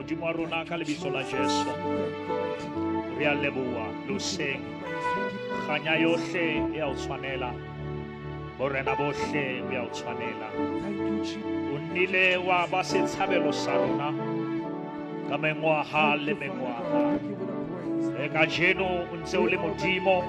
Modimo wa rona ka lebitso la Jesu. Re a leboha loseng. Kganya yohle e a o tshwanela. Borena bohle o a o tshwanela. O nnile wa ba setshebelo sa rona ka mengwaga le mengwaga. Le kajeno o ntse o le Modimo,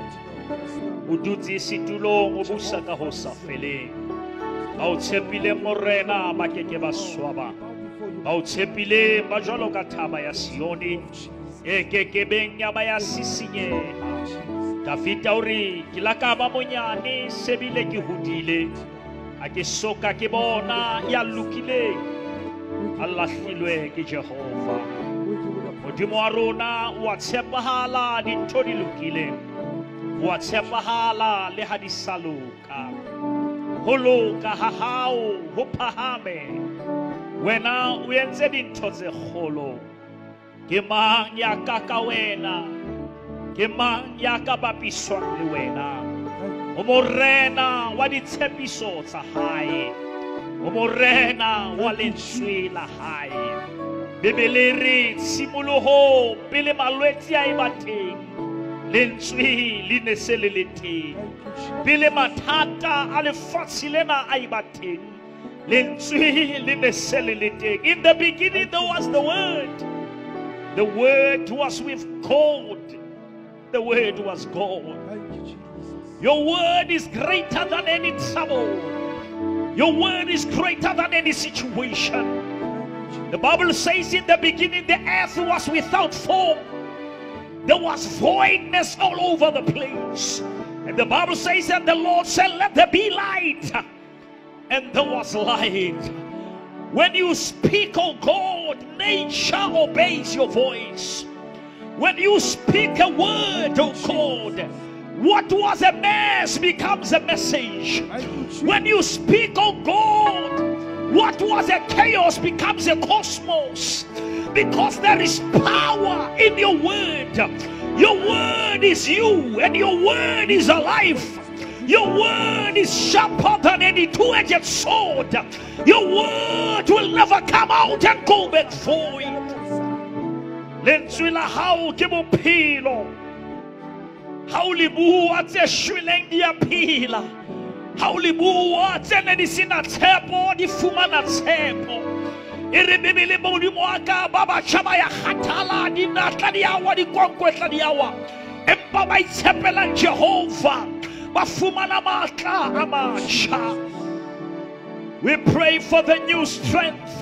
o dutse setulong o busa ka ho sa feleng. Ba o tshepile morena ba keke ba swaba. Ba o tshepile ba jwalo ka thaba ya Sioni e kekebeng ya ba ya sisinyeha. Davida o re ke la ka ba monyane sebile ke hodile, a ke soka ke bona ya lokileng a lahlilwe ke Jehova. Modimo wa rona o a tshepahala dintho di lokileng, o a tshepahala le ha di sa loka. Ho loka ha hao ho phahame, wena o entse dintho tse kgolo. Ke mang ya ka ka wena, ke mang ya ka bapiswang le wena? O morena wa ditshepiso tsa hae, o morena wa lentswe la hae. Bebele re tshimoloho pele malwetse a eba teng, lentswe le ne se le le teng. Pele mathata a lefatshe lena a eba teng, lentswe le ne se le le teng. In the beginning there was the Word. The Word was with God. The Word was God. Your Word is greater than any trouble. Your Word is greater than any situation. The Bible says in the beginning the earth was without form. There was voidness all over the place. And the Bible says that the Lord said, let there be light. And there was light. When you speak, oh God, nature obeys your voice. When you speak a word, oh God, what was a mess becomes a message. When you speak, oh God, what was a chaos becomes a cosmos. Because there is power in your word. Your word is you, and your word is alive. Your word is sharper than any two-edged sword. Your word will never come out and go back void. Lentswe la hao ke bophelo. Ha o le bua tse shweleng di a phela. Ha o le bua tse ne di sena tshepo di fumana tshepo. E re Bebele Modimo wa ka ba batjha ba ya kgathala di natla di awa di konkwetla di awa. Empa ba itshepela Jehova ba fumana matla a matjha. We pray for the new strength.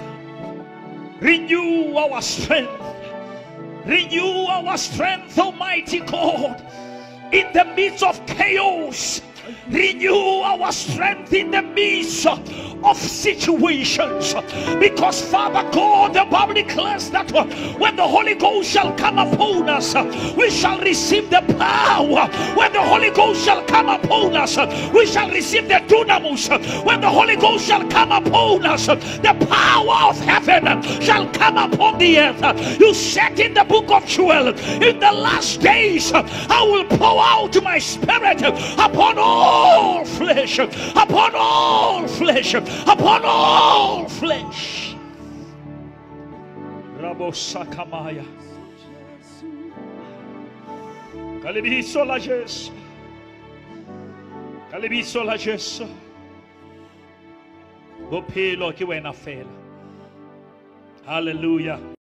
Renew our strength. Renew our strength, Almighty God, in the midst of chaos. Renew our strength in the midst of situations. Because Father God, the Bible declares that when the Holy Ghost shall come upon us, we shall receive the power. When the Holy Ghost shall come upon us, we shall receive the dunamis. When the Holy Ghost shall come upon us, the power of heaven shall come upon the earth. You said in the book of Joel, in the last days I will pour out my spirit upon all flesh, upon all flesh, upon all flesh. Rabo Sakamaya. Kalebiso la Jesu. Kalebiso la Jesu. Bophelo ke wena fela. Hallelujah.